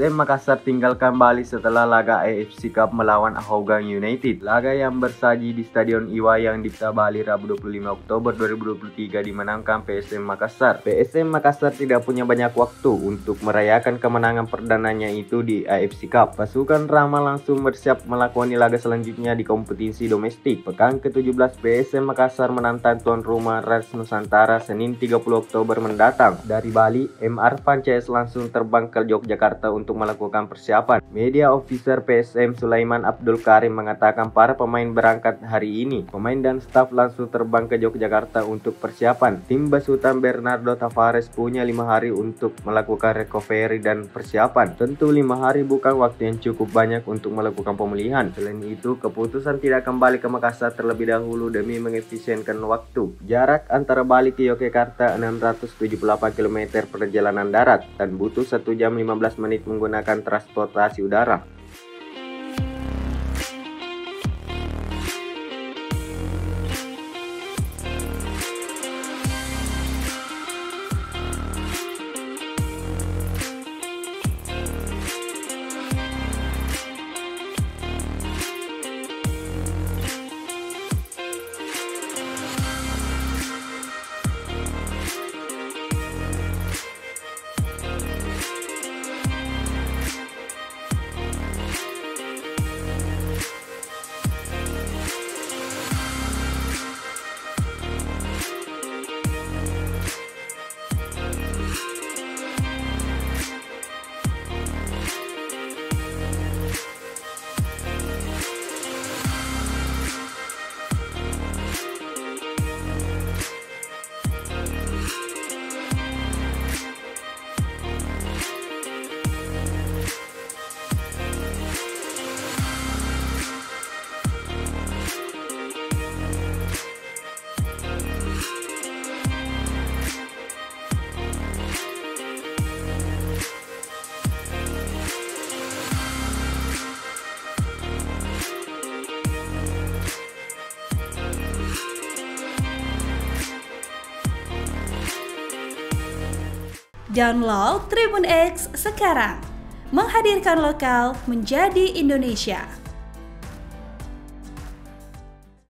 PSM Makassar tinggalkan Bali setelah laga AFC Cup melawan Ahougang United. Laga yang bersaji di Stadion Iwayang Dipta Bali Rabu 25 Oktober 2023 dimenangkan PSM Makassar. PSM Makassar tidak punya banyak waktu untuk merayakan kemenangan perdananya itu di AFC Cup. Pasukan Rama langsung bersiap melakoni laga selanjutnya di kompetisi domestik. Pekan ke-17 PSM Makassar menantang tuan rumah Rans Nusantara Senin 30 Oktober mendatang. Dari Bali, M. Arfan CS langsung terbang ke Yogyakarta untuk melakukan persiapan. Media officer PSM Sulaiman Abdul Karim mengatakan para pemain berangkat hari ini. Pemain dan staf langsung terbang ke Yogyakarta untuk persiapan. Tim besutan Bernardo Tavares punya 5 hari untuk melakukan recovery dan persiapan. Tentu 5 hari bukan waktu yang cukup banyak untuk melakukan pemulihan. Selain itu, keputusan tidak kembali ke Makassar terlebih dahulu demi mengefisienkan waktu. Jarak antara Bali ke Yogyakarta 678 km perjalanan darat dan butuh 1 jam 15 menit menggunakan transportasi udara. Download Tribun X sekarang, menghadirkan lokal menjadi Indonesia.